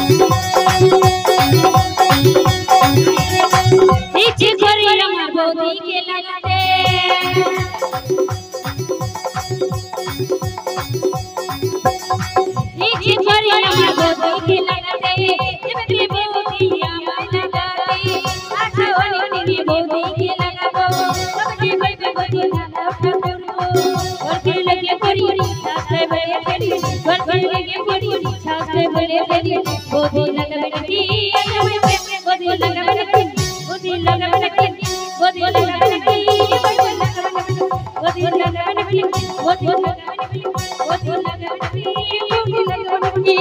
इच्छे करे আমার বৌদিকে লাগাতে इच्छे करे আমার বৌদিকে লাগাতে এমনি বৌদি আমায় লাগাতে আশা অনেক বৌদিকে লাগাবো সবকে বলবে বৌদি লাগাও ঠাকুরপো ঘরকে লেগে পড়ি শাস্ত্রে বলে ফেলি ঘরকে লেগে পড়ি শাস্ত্রে বলে ফেলি বৌদি লাগাবে নাকি বৌদি লাগাবে নাকি বৌদি লাগাবে নাকি বৌদি লাগাবে নাকি বৌদি লাগাবে নাকি বৌদি লাগাবে নাকি বৌদি লাগাবে নাকি বৌদি লাগাবে নাকি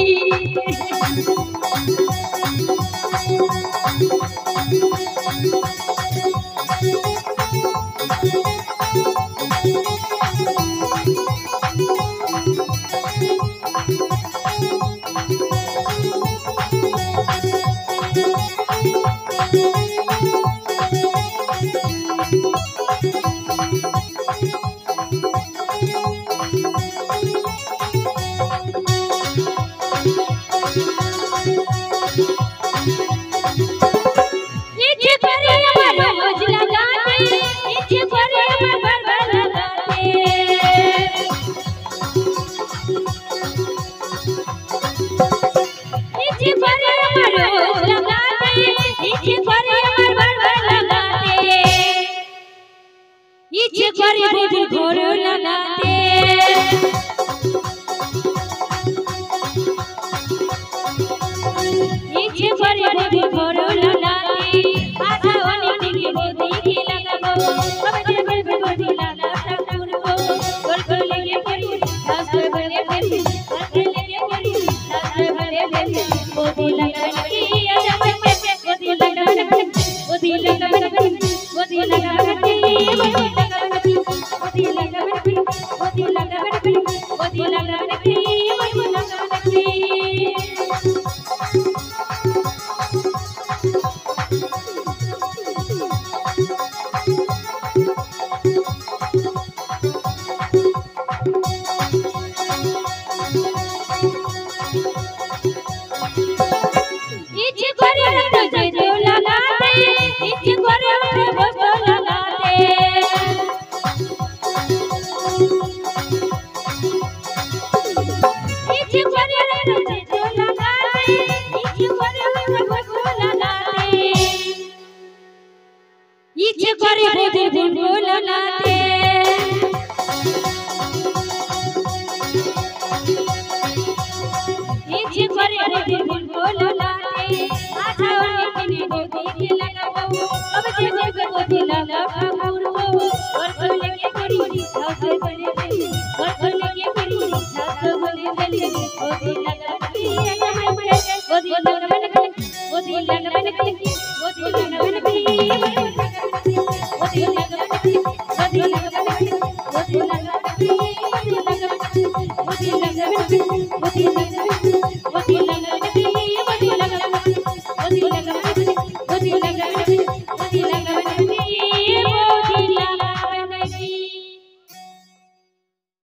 इच्छे करे बौदिर घर लगाते इच्छे करे बौदिर घर लगाते आशा अनेक दिन बौदिके लागाबो सबके बलबे बौदी लागाओ ठाकुरपो घरके लेगे पड़ी शास्त्र बले फेली घरके लेगे पड़ी शास्त्र बले फेली बौदी लागाबे नाकी बौदी लागाबे नाकी बौदी लागाबे नाकी बौदी लागाबे नाकी बौदी लागाबे नाकी बौदी लागाबे नाकी बौदी लागाबे नाकी बौदी लागाबे नाकी इच्छे करे तुझे जो लगाते इच्छे करे उठे बस्तो लगाते इच्छे करे तुझे जो लगाते इच्छे करे उठे बस्तो लगाते इच्छे करे बौदिर गुणगो लगाते इच्छे करे बौदिर गुणगो लगाते आशा अनेक दिन बौदिके लागाबो सबके बलबे बौदी लागाओ ठाकुरपो घरके लेगे पड़ी शास्त्र बले फेली घरके लेगे पड़ी शास्त्र बले फेली बौदी लागाबे नाकी बौदी लागाबे नाकी बौदी लागाबे नाकी बौदी लागाबे नाकी बौदी लागाबे नाकी बौदी लागाबे नाकी बौदी लागाबे नाकी बौदी लागाबे नाकी बौदी लागाबे नाकी बौदी लागाबे